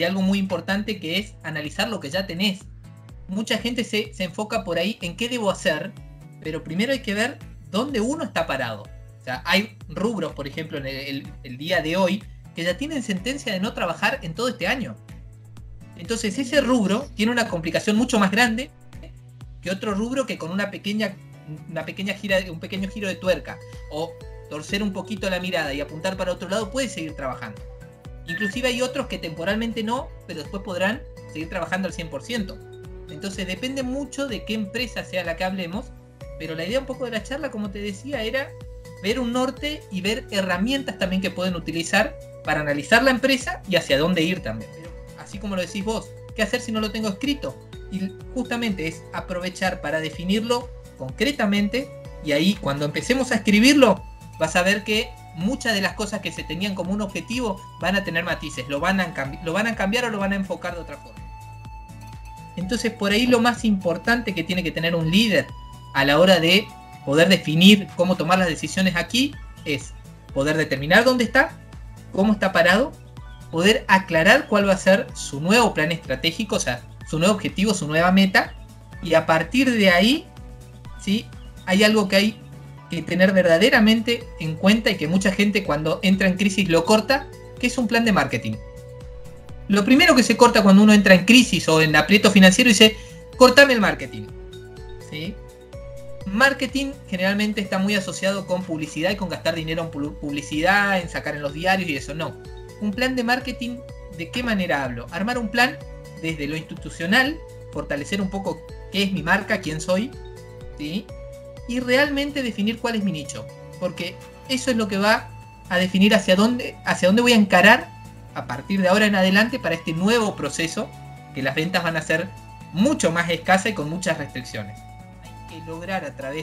algo muy importante que es analizar lo que ya tenés. Mucha gente se enfoca por ahí en qué debo hacer, pero primero hay que ver dónde uno está parado. O sea, hay rubros, por ejemplo, en el día de hoy, que ya tienen sentencia de no trabajar en todo este año. Entonces ese rubro tiene una complicación mucho más grande que otro rubro que con un pequeño giro de tuerca o torcer un poquito la mirada y apuntar para otro lado puede seguir trabajando. Inclusive hay otros que temporalmente no, pero después podrán seguir trabajando al 100%. Entonces depende mucho de qué empresa sea la que hablemos, pero la idea un poco de la charla, como te decía, era ver un norte y ver herramientas también que pueden utilizar para analizar la empresa y hacia dónde ir también. Pero así como lo decís vos, ¿qué hacer si no lo tengo escrito? Y justamente es aprovechar para definirlo concretamente, y ahí cuando empecemos a escribirlo vas a ver que muchas de las cosas que se tenían como un objetivo van a tener matices, lo van a cambiar o lo van a enfocar de otra forma. Entonces por ahí lo más importante que tiene que tener un líder a la hora de poder definir cómo tomar las decisiones aquí es poder determinar dónde está, cómo está parado, poder aclarar cuál va a ser su nuevo plan estratégico, o sea, su nuevo objetivo, su nueva meta, y a partir de ahí, ¿sí? Hay algo que hay que tener verdaderamente en cuenta y que mucha gente cuando entra en crisis lo corta, que es un plan de marketing. Lo primero que se corta cuando uno entra en crisis o en aprieto financiero dice, cortame el marketing, ¿sí? Marketing generalmente está muy asociado con publicidad y con gastar dinero en publicidad, en sacar en los diarios y eso. No. Un plan de marketing, ¿de qué manera hablo? Armar un plan desde lo institucional, fortalecer un poco qué es mi marca, quién soy, ¿sí? Y realmente definir cuál es mi nicho. Porque eso es lo que va a definir hacia dónde voy a encarar a partir de ahora en adelante para este nuevo proceso, que las ventas van a ser mucho más escasas y con muchas restricciones. Hay que lograr a través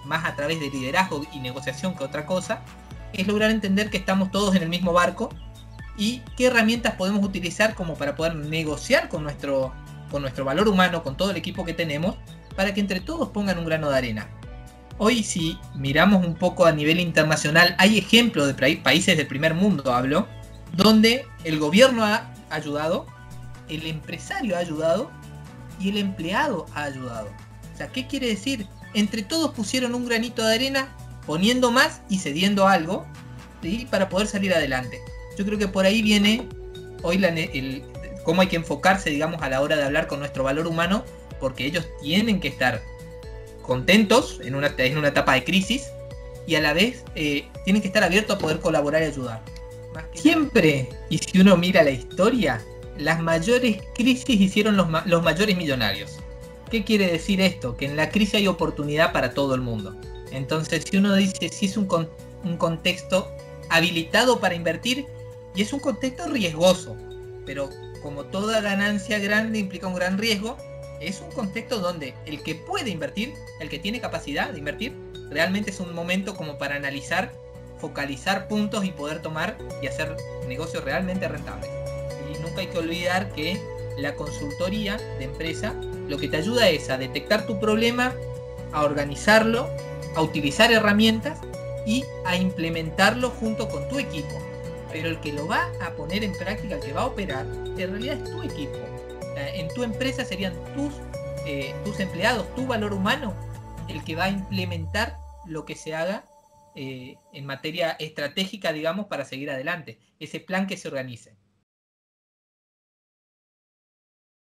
de liderazgo y negociación que otra cosa, es lograr entender que estamos todos en el mismo barco y qué herramientas podemos utilizar como para poder negociar con nuestro valor humano, con todo el equipo que tenemos, para que entre todos pongan un grano de arena. Hoy si miramos un poco a nivel internacional, hay ejemplos de países del primer mundo, hablo, donde el gobierno ha ayudado, el empresario ha ayudado y el empleado ha ayudado. O sea, ¿qué quiere decir? Entre todos pusieron un granito de arena, poniendo más y cediendo algo, ¿sí? Para poder salir adelante. Yo creo que por ahí viene hoy cómo hay que enfocarse, digamos, a la hora de hablar con nuestro valor humano, porque ellos tienen que estar contentos en una etapa de crisis y a la vez tienen que estar abiertos a poder colaborar y ayudar. Siempre, y si uno mira la historia, las mayores crisis hicieron los mayores millonarios. ¿Qué quiere decir esto? Que en la crisis hay oportunidad para todo el mundo. Entonces, si uno dice si es un contexto habilitado para invertir, y es un contexto riesgoso, pero como toda ganancia grande implica un gran riesgo, es un contexto donde el que puede invertir, el que tiene capacidad de invertir, realmente es un momento como para analizar, focalizar puntos y poder tomar y hacer negocios realmente rentables. Y nunca hay que olvidar que la consultoría de empresa lo que te ayuda es a detectar tu problema, a organizarlo, a utilizar herramientas y a implementarlo junto con tu equipo. Pero el que lo va a poner en práctica, el que va a operar, en realidad es tu equipo. En tu empresa serían tus empleados, tu valor humano, el que va a implementar lo que se haga en materia estratégica, digamos, para seguir adelante. Ese plan que se organice.